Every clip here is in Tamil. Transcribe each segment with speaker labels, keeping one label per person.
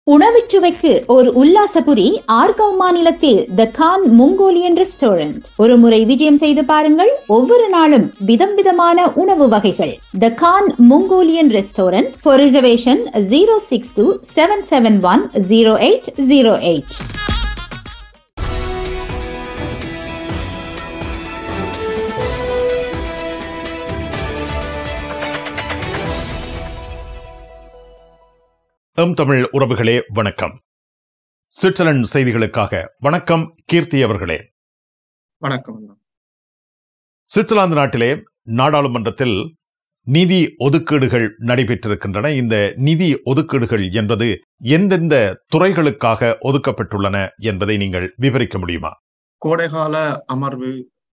Speaker 1: உணவுச்சுவைக்கு ஒரு உல்லாசபுரி ஆர்கவ் மாநிலத்தில் த கான் மங்கோலியன் ரெஸ்டாரண்ட். ஒரு முறை விஜயம் செய்து பாருங்கள். ஒவ்வொரு நாளும் விதம் விதமான உணவு வகைகள். The Khan Mongolian restaurant. For reservation 062-771-0808.
Speaker 2: Tamil உறவுகளே வணக்கம். சுவிட்சர்லாந்து செய்திகளுக்காக வணக்கம் கீர்த்தி அவர்களே.
Speaker 3: வணக்கம்.
Speaker 2: சுவிட்சர்லாந்து நாட்டிலே நாடாளுமன்றத்தில் நிதி ஒதுக்கீடுகள் நடைபெற்றிருக்கின்றன. இந்த நிதி ஒதுக்கீடுகள் என்பது எந்தெந்த துறைகளுக்காக ஒதுக்கப்பட்டுள்ளன என்பதை நீங்கள் விவரிக்க முடியுமா?
Speaker 3: கோடைகால அமர்வு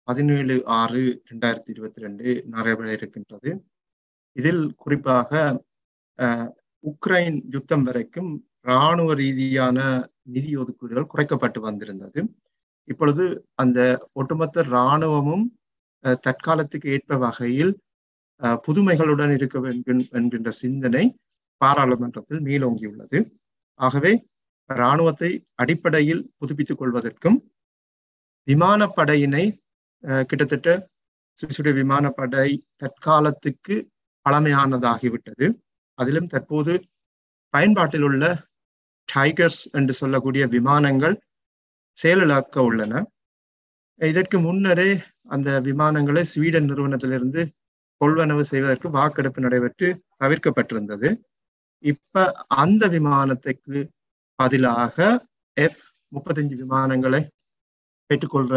Speaker 3: 17/6/2022 நடைபெற இருக்கின்றது. இதில் குறிப்பாக உக்ரைன் யுத்தம் வரைக்கும் இராணுவ ரீதியான நிதி ஒதுக்கீடுகள் குறைக்கப்பட்டு வந்திருந்தது. இப்பொழுது அந்த ஒட்டுமொத்த இராணுவமும் தற்காலத்துக்கு ஏற்ப வகையில் புதுமைகளுடன் இருக்க வேண்டும் என்கின்ற சிந்தனை பாராளுமன்றத்தில் மேலோங்கியுள்ளது. ஆகவே இராணுவத்தை அடிப்படையில் புதுப்பித்துக் கொள்வதற்கும் விமானப்படையினை கிட்டத்தட்ட சுவிசுடைய விமானப்படை தற்காலத்துக்கு பழமையானதாகிவிட்டது. அதிலும் தற்போது பயன்பாட்டில் உள்ள டைகர்ஸ் என்று சொல்லக்கூடிய விமானங்கள் செயலிழக்க உள்ளன. இதற்கு முன்னரே அந்த விமானங்களை ஸ்வீடன் நிறுவனத்திலிருந்து கொள்வனவு செய்வதற்கு வாக்கெடுப்பு நடைபெற்று தவிர்க்கப்பட்டிருந்தது. இப்ப அந்த விமானத்துக்கு பதிலாக F-35 விமானங்களை பெற்றுக்கொள்ற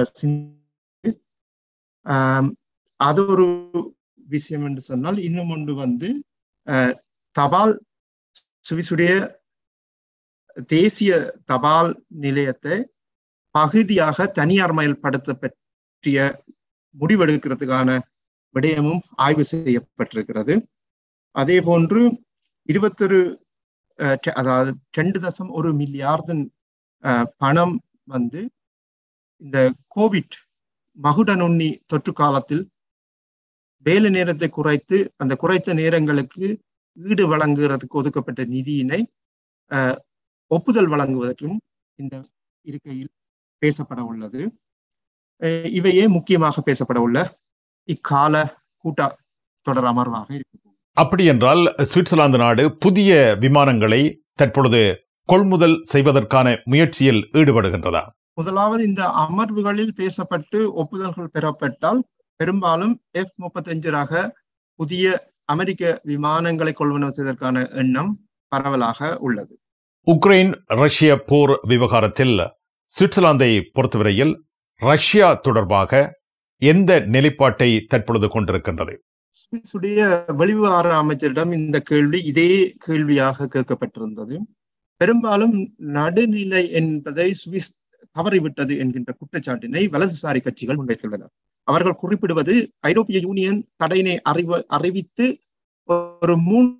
Speaker 3: அது ஒரு விஷயம் என்று சொன்னால், இன்னும் ஒன்று தபால் சுவிசுடைய தேசிய தபால் நிலையத்தை பகுதியாக தனியார் மயல்படுத்த பற்றிய முடிவெடுக்கிறதுக்கான விடயமும் ஆய்வு செய்யப்பட்டிருக்கிறது. அதே போன்று 2.1 மில்லியார்டு பணம் இந்த கோவிட் மகுடநுண்ணி தொற்று காலத்தில் வேலை நேரத்தை குறைத்து அந்த குறைத்த நேரங்களுக்கு ஈடு வழங்குறதுக்கு ஒதுக்கப்பட்ட நிதியினை ஒப்புதல் வழங்குவதற்கும் இந்த இருக்கையில் பேசப்பட உள்ளது. இவையே முக்கியமாக பேசப்பட உள்ள இக்கால கூட்டத்தொடர் அமர்வாக இருக்கு.
Speaker 2: அப்படி என்றால் சுவிட்சர்லாந்து நாடு புதிய விமானங்களை தற்பொழுது கொள்முதல் செய்வதற்கான முயற்சியில் ஈடுபடுகின்றதா?
Speaker 3: முதலாவது, இந்த அமர்வுகளில் பேசப்பட்டு ஒப்புதல்கள் பெறப்பட்டால் பெரும்பாலும் F-35 ரக புதிய அமெரிக்க விமானங்களை கொள்வனவு செய்வதற்கான எண்ணம் பரவலாக உள்ளது.
Speaker 2: உக்ரைன் ரஷ்ய போர் விவகாரத்தில் சுவிட்சர்லாந்தை பொறுத்தவரையில் ரஷ்யா தொடர்பாக எந்த நிலைப்பாட்டை தற்பொழுது கொண்டிருக்கின்றது?
Speaker 3: சுவிஸுடைய வெளிவிவகார அமைச்சரிடம் இந்த கேள்வி இதே கேள்வியாக கேட்கப்பட்டிருந்தது. பெரும்பாலும் நடுநிலை என்பதை சுவிஸ் தவறிவிட்டது என்கின்ற குற்றச்சாட்டினை வலதுசாரி கட்சிகள் முன்வைத்துள்ளனர். அவர்கள் குறிப்பிடுவது, ஐரோப்பிய யூனியன் தடையினை அறிவித்து ஒரு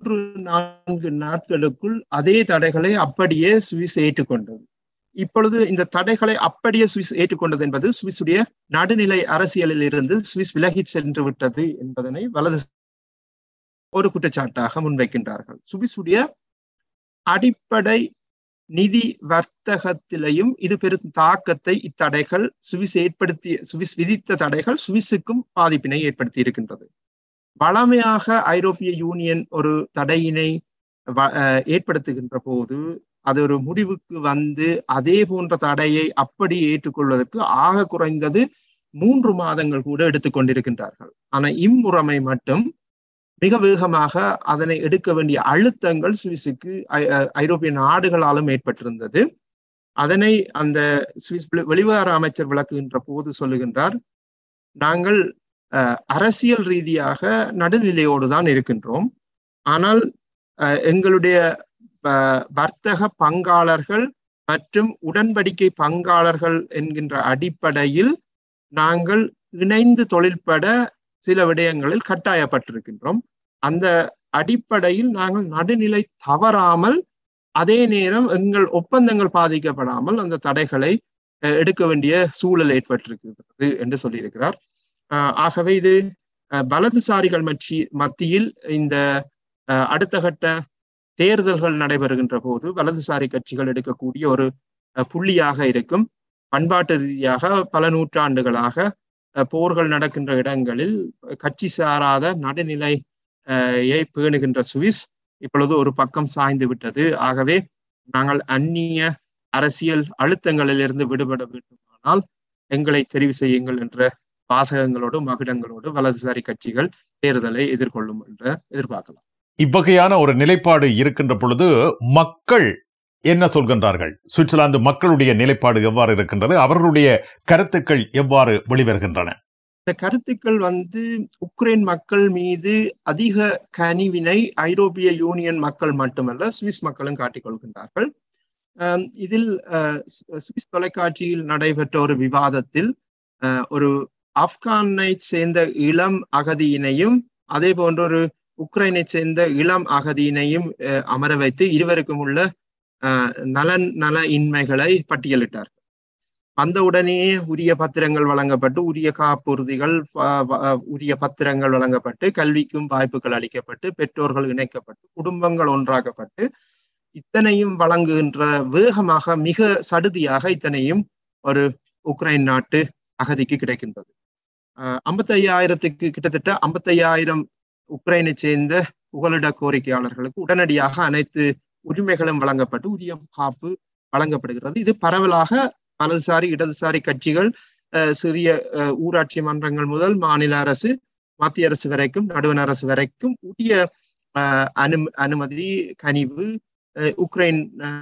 Speaker 3: 3-4 நாட்களுக்குள் அதே தடைகளை அப்படியே சுவிஸ் ஏற்றுக்கொண்டது. இப்பொழுது இந்த தடைகளை அப்படியே சுவிஸ் ஏற்றுக்கொண்டது என்பது சுவிஸுடைய நடுநிலை அரசியலில் இருந்து சுவிஸ் விலகி சென்று விட்டது என்பதனை வலது ஒரு குற்றச்சாட்டாக முன்வைக்கின்றார்கள். சுவிஸுடைய அடிப்படை நிதி வர்த்தகத்திலையும் இது பெரும் தாக்கத்தை இத்தடைகள் சுவிஸ் விதித்த தடைகள் சுவிஸுக்கும் பாதிப்பினை ஏற்படுத்தி இருக்கின்றது. வளமையாக ஐரோப்பிய யூனியன் ஒரு தடையினை ஏற்படுத்துகின்ற போது அது ஒரு முடிவுக்கு அதே போன்ற தடையை அப்படி ஏற்றுக்கொள்வதற்கு ஆக குறைந்தது 3 மாதங்கள் கூட எடுத்துக்கொண்டிருக்கின்றார்கள். ஆனா இம்முறைமை மட்டும் மிக வேகமாக அதனை எடுக்க வேண்டிய அழுத்தங்கள் சுவிஸுக்கு ஐரோப்பிய நாடுகளாலும் ஏற்பட்டிருந்தது. அதனை அந்த சுவிஸ் வெளிவிவகார அமைச்சர் விளக்குகின்ற போது சொல்லுகின்றார், நாங்கள் அரசியல் ரீதியாக நடுநிலையோடு தான் இருக்கின்றோம். ஆனால் எங்களுடைய வர்த்தக பங்காளர்கள் மற்றும் உடன்படிக்கை பங்காளர்கள் என்கின்ற அடிப்படையில் நாங்கள் இணைந்து தொழில்பட சில விடயங்களில் கட்டாயப்பட்டிருக்கின்றோம். அந்த அடிப்படையில் நாங்கள் நடுநிலை தவறாமல் அதே நேரம் எங்கள் ஒப்பந்தங்கள் பாதிக்கப்படாமல் அந்த தடைகளை எடுக்க வேண்டிய சூழல் ஏற்பட்டிருக்கிறது என்று சொல்லியிருக்கிறார். ஆகவே இது வலதுசாரிகள் மத்தியில் இந்த அடுத்த கட்ட தேர்தல்கள் நடைபெறுகின்ற போது வலதுசாரி கட்சிகள் எடுக்கக்கூடிய ஒரு புள்ளியாக இருக்கும். பண்பாட்டு ரீதியாக பல நூற்றாண்டுகளாக போர்கள் நடக்கின்ற இடங்களில் கட்சி சாராத நடுநிலையை பேணுகின்ற சுவிஸ் இப்பொழுது ஒரு பக்கம் சாய்ந்து விட்டது. ஆகவே நாங்கள் அந்நிய அரசியல் அழுத்தங்களிலிருந்து விடுபட வேண்டுமானால் எங்களை தெரிவு செய்யுங்கள் என்ற வாசகங்களோடு மகுடங்களோடு வலதுசாரி கட்சிகள் தேர்தலை எதிர்கொள்ளும் என்று எதிர்பார்க்கலாம்.
Speaker 2: இவ்வகையான ஒரு நிலைப்பாடு இருக்கின்ற பொழுது மக்கள் என்ன சொல்கின்றார்கள்? சுவிட்சர்லாந்து மக்களுடைய நிலைப்பாடு எவ்வாறு இருக்கின்றது? அவர்களுடைய கருத்துக்கள் எவ்வாறு வெளிவருகின்றன?
Speaker 3: இந்த கருத்துக்கள் உக்ரைன் மக்கள் மீது அதிக கனிவினை ஐரோப்பிய யூனியன் மக்கள் மட்டுமல்ல சுவிஸ் மக்களும் காட்டிக் கொள்கின்றார்கள். இதில் சுவிஸ் தொலைக்காட்சியில் நடைபெற்ற ஒரு விவாதத்தில் ஒரு ஆப்கானை சேர்ந்த இளம் அகதியினையும் அதே போன்ற ஒரு உக்ரைனை சேர்ந்த இளம் அகதியினையும் அமர வைத்து இருவருக்கும் உள்ள நல இன்மைகளை பட்டியலிட்டார். அந்த உடனேயே உரிய பத்திரங்கள் வழங்கப்பட்டு உரிய காப்புறுதிகள் உரிய பத்திரங்கள் வழங்கப்பட்டு கல்விக்கும் வாய்ப்புகள் அளிக்கப்பட்டு பெற்றோர்கள் இணைக்கப்பட்டு குடும்பங்கள் ஒன்றாக்கப்பட்டு இத்தனையும் வழங்குகின்ற வேகமாக மிக சடுதியாக இத்தனையும் ஒரு உக்ரைன் நாட்டு அகதிக்கு கிடைக்கின்றது. 55,000 கிட்டத்தட்ட 55,000 உக்ரைனை சேர்ந்த புகலிட கோரிக்கையாளர்களுக்கு உடனடியாக அனைத்து உரிமைகளும் வழங்கப்பட்டு உரிய காப்பு வழங்கப்படுகிறது. இது பரவலாக வலதுசாரி இடதுசாரி கட்சிகள் சிறிய ஊராட்சி மன்றங்கள் முதல் மாநில அரசு மத்திய அரசு வரைக்கும் நடுவண் அரசு வரைக்கும் உரிய அனுமதி கனிவு உக்ரைன்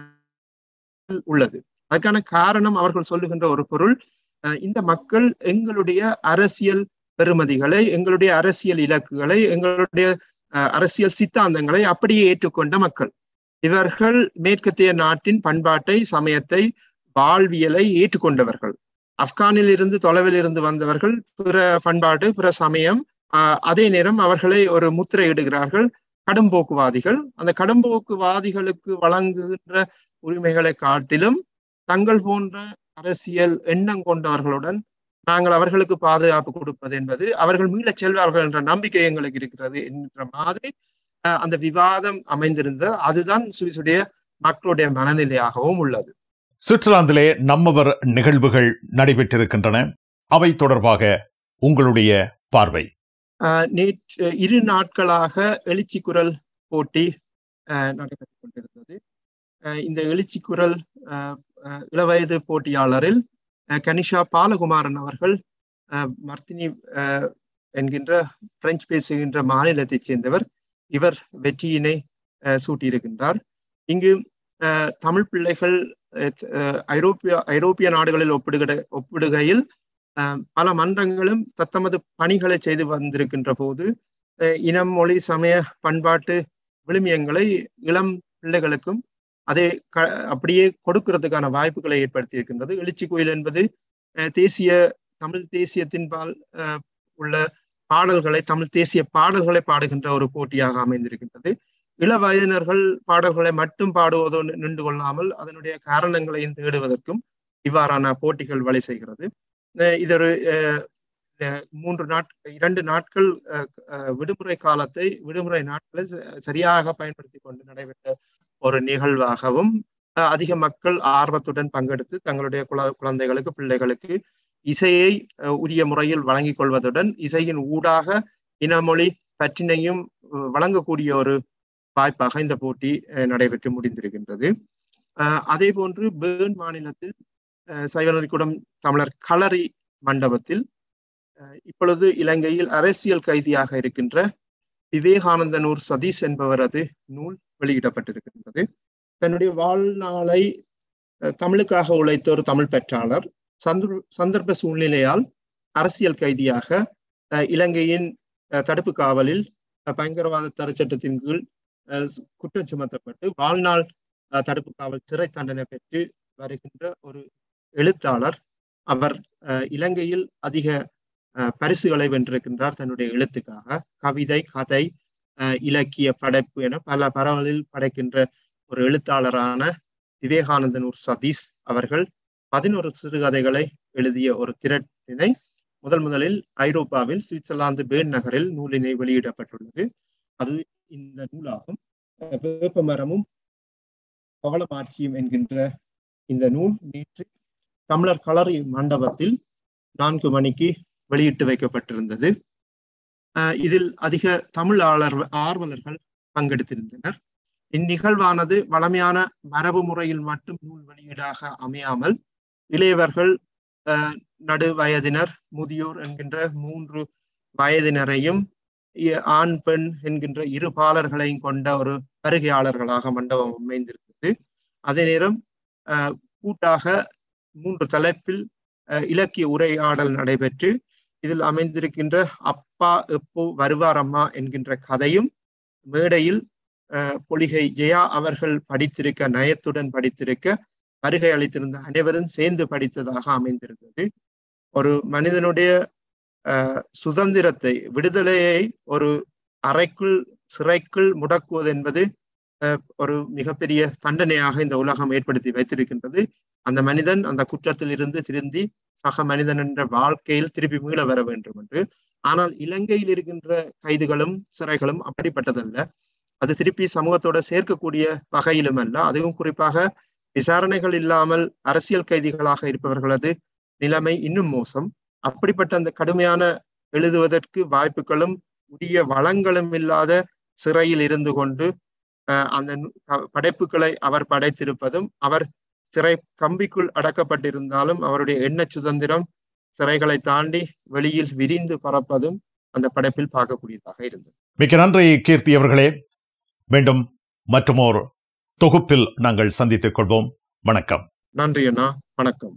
Speaker 3: உள்ளது. அதற்கான காரணம் அவர்கள் சொல்லுகின்ற ஒரு பொருள், இந்த மக்கள் எங்களுடைய அரசியல் பெறுமதிகளை எங்களுடைய அரசியல் இலக்குகளை எங்களுடைய அரசியல் சித்தாந்தங்களை அப்படியே ஏற்றுக்கொண்ட மக்கள். இவர்கள் மேற்கத்திய நாட்டின் பண்பாட்டை சமயத்தை வாழ்வியலை ஏற்றுக்கொண்டவர்கள். ஆப்கானில் இருந்து தொலைவில் இருந்து வந்தவர்கள் பிற பண்பாடு பிற சமயம் அதே நேரம் அவர்களை ஒரு முத்திரையிடுகிறார்கள் கடும்போக்குவாதிகள். அந்த கடும்போக்குவாதிகளுக்கு வழங்குகின்ற உரிமைகளை காட்டிலும் தங்கள் போன்ற அரசியல் எண்ணம் கொண்டவர்களுடன் நாங்கள் அவர்களுக்கு பாதுகாப்பு கொடுப்பது என்பது அவர்கள் மீளச் செல்வார்கள் என்ற நம்பிக்கை எங்களுக்கு இருக்கிறது என்ற மாதிரி அந்த விவாதம் அமைந்திருந்தது. அதுதான் சுவிசுடைய மக்களுடைய மனநிலையாகவும் உள்ளது.
Speaker 2: சுவிட்சர்லாந்திலே நம்மவர் நிகழ்வுகள் நடைபெற்றிருக்கின்றன. அவை தொடர்பாக உங்களுடைய பார்வை?
Speaker 3: நேற்று 2 நாட்களாக எழுச்சி குரல் போட்டி நடைபெற்றுக் கொண்டிருந்தது. இந்த எழுச்சி குரல் இளவயது போட்டியாளரில் கனிஷா பாலகுமாரன் அவர்கள் மர்த்தினி என்கின்ற பிரெஞ்சு பேசுகின்ற மாநிலத்தைச் சேர்ந்தவர். இவர் வெற்றியினை சூட்டியிருக்கின்றார். இங்கு தமிழ் பிள்ளைகள் ஐரோப்பிய நாடுகளில் ஒப்பிடுகையில் பல மன்றங்களும் தத்தமது பணிகளை செய்து வந்திருக்கின்ற போது இனம் மொழி சமய பண்பாட்டு விழுமியங்களை இளம் பிள்ளைகளுக்கும் அதை அப்படியே கொடுக்கிறதுக்கான வாய்ப்புகளை ஏற்படுத்தி இருக்கின்றது. எழுச்சி கோயில் என்பது தமிழ் தேசியத்தின்பால் உள்ள பாடல்களை தமிழ் தேசிய பாடல்களை பாடுகின்ற ஒரு போட்டியாக அமைந்திருக்கின்றது. இளவயதினர்கள் பாடல்களை மட்டும் பாடுவதோடு நின்று கொள்ளாமல் அதனுடைய காரணங்களையும் தேடுவதற்கும் இவ்வாறான போட்டிகள் வழி செய்கிறது. இது ஒரு 2 நாட்கள் விடுமுறை நாட்களை சரியாக பயன்படுத்தி கொண்டு நடைபெற்ற ஒரு நிகழ்வாகவும் அதிக மக்கள் ஆர்வத்துடன் பங்கெடுத்து தங்களுடைய குழந்தைகளுக்கு பிள்ளைகளுக்கு இசையை உரிய முறையில் வழங்கிக் கொள்வதுடன் இசையின் ஊடாக இனமொழி பற்றினையும் வழங்கக்கூடிய ஒரு வாய்ப்பாக இந்த போட்டி நடைபெற்று முடிந்திருக்கின்றது. அதே போன்று பேர்ன் மாநிலத்தில் சைவநெறிக்குடம் தமிழர் களரி மண்டபத்தில் இப்பொழுது இலங்கையில் அரசியல் கைதியாக இருக்கின்ற விவேகானந்தனூர் சதீஷ் என்பவரது நூல் வெளியிடப்பட்டிருக்கின்றது. தன்னுடைய வாழ்நாளை தமிழுக்காக உழைத்த ஒரு தமிழ் பெற்றாளர் சந்தர்ப்ப சூழ்நிலையால் அரசியல் கைதியாக இலங்கையின் தடுப்பு காவலில் பயங்கரவாத தடை சட்டத்தின் கீழ் குற்றம் சுமத்தப்பட்டு வாழ்நாள் தடுப்பு காவல் சிறை தண்டனை பெற்று வருகின்ற ஒரு எழுத்தாளர். அவர் இலங்கையில் அதிக பரிசுகளை வென்றிருக்கின்றார் தன்னுடைய எழுத்துக்காக. கவிதை, கதை, இலக்கிய படைப்பு என பல பரவலில் படைக்கின்ற ஒரு எழுத்தாளரான விவேகானந்தனூர் சதீஷ் அவர்கள் 11 சிறுகதைகளை எழுதிய ஒரு திரட்டினை முதலில் ஐரோப்பாவில் சுவிட்சர்லாந்து பேர்ன் நகரில் நூலினை வெளியிடப்பட்டுள்ளது. அது இந்த நூலாகும். வேப்பமரமும் பவளமாட்சியும் என்கின்ற இந்த நூல் நேற்று தமிழர் களரி மண்டபத்தில் 4 மணிக்கு வெளியிட்டு வைக்கப்பட்டிருந்தது. இதில் அதிக தமிழ் ஆர்வலர்கள் பங்கெடுத்திருந்தனர். இந்நிகழ்வானது வளமையான மரபு முறையில் மட்டும் நூல் வெளியீடாக அமையாமல் இளையவர்கள், நடு வயதினர், முதியோர் என்கின்ற 3 வயதினரையும் ஆண் பெண் என்கின்ற 2 பாலர்களையும் கொண்ட ஒரு வருகையாளர்களாக மண்டபம் அமைந்திருக்கிறது. அதே நேரம் கூட்டாக 3 தலைப்பில் இலக்கிய உரையாடல் நடைபெற்று இதில் அமைந்திருக்கின்ற அப்பா எப்போ வருவார் அம்மா என்கின்ற கதையும் மேடையில் பொலிகை ஜெயா அவர்கள் படித்திருக்க, நயத்துடன் படித்திருக்க, வருகை அளித்திருந்த அனைவரும் சேர்ந்து படித்ததாக அமைந்திருந்தது. ஒரு மனிதனுடைய சுதந்திரத்தை, விடுதலையை ஒரு அறைக்குள், சிறைக்குள் முடக்குவது என்பது ஒரு மிகப்பெரிய தண்டனையாக இந்த உலகம் ஏற்படுத்தி வைத்திருக்கின்றது. அந்த மனிதன் அந்த குற்றத்தில் இருந்து திருந்தி சக மனிதன் என்ற வாழ்க்கையில் திருப்பி மீள வர வேண்டும் என்று. ஆனால் இலங்கையில் இருக்கின்ற கைதுகளும் சிறைகளும் அப்படிப்பட்டதல்ல. அது திருப்பி சமூகத்தோட சேர்க்கக்கூடிய வகையிலும் அல்ல. அதுவும் குறிப்பாக விசாரணைகள் இல்லாமல் அரசியல் கைதிகளாக இருப்பவர்களது நிலைமை இன்னும் மோசம். அப்படிப்பட்ட அந்த கடுமையான எழுதுவதற்கு வாய்ப்புகளும் உரிய வளங்களும் இல்லாத சிறையில் இருந்து கொண்டு அந்த படைப்புகளை அவர் படைத்திருப்பதும், அவர் சிறை கம்பிக்குள் அடக்கப்பட்டிருந்தாலும் அவருடைய எண்ண சுதந்திரம் சிறைகளை தாண்டி வெளியில் விரிந்து பறப்பதும் அந்த படைப்பில் பார்க்கக்கூடியதாக இருந்தது.
Speaker 2: மிக்க நன்றி கீர்த்தி அவர்களே. மீண்டும் மற்றுமோர் தொகுப்பில் நாங்கள் சந்தித்துக் கொள்வோம். வணக்கம்.
Speaker 3: நன்றி அண்ணா, வணக்கம்.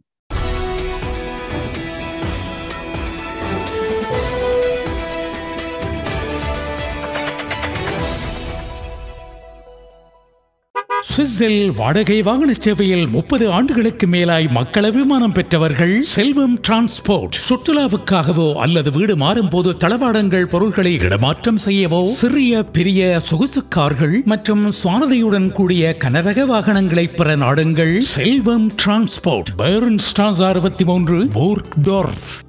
Speaker 4: சுவிஸில் வாடகை வாகன சேவையில் 30 ஆண்டுகளுக்கு மேலாய் மக்கள் அபிமானம் பெற்றவர்கள் செல்வம் டிரான்ஸ்போர்ட். சுற்றுலாவுக்காகவோ அல்லது வீடு மாறும் போது தளவாடங்கள் பொருட்களை இடமாற்றம் செய்யவோ, சிறிய பெரிய சொகுசு கார்கள் மற்றும் சுவாரதியுடன் கூடிய கனரக வாகனங்களை பெற நாடுங்கள் செல்வம் டிரான்ஸ்போர்ட். பேர்ன்ஸ்ட்ராஸ் 63, போர்க்டோர்ஃப்.